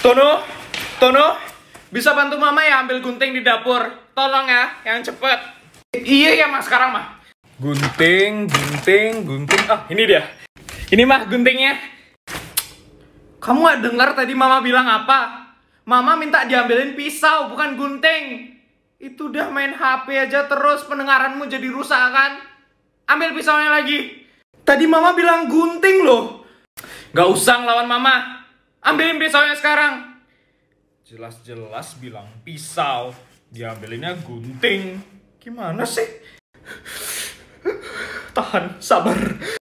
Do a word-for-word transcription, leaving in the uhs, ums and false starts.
Tono, Tono, bisa bantu mama ya ambil gunting di dapur? Tolong ya, yang cepet. Iya ya mas, sekarang mah. Gunting, gunting, gunting. Ah, ini dia. Ini mah guntingnya. Kamu gak dengar tadi mama bilang apa? Mama minta diambilin pisau, bukan gunting. Itu udah main H P aja terus pendengaranmu jadi rusak kan? Ambil pisaunya lagi. Tadi mama bilang gunting loh. Gak usah ngelawan mama. Ambilin pisaunya sekarang. Jelas-jelas bilang pisau, diambilinnya gunting. Gimana sih? Tahan, sabar.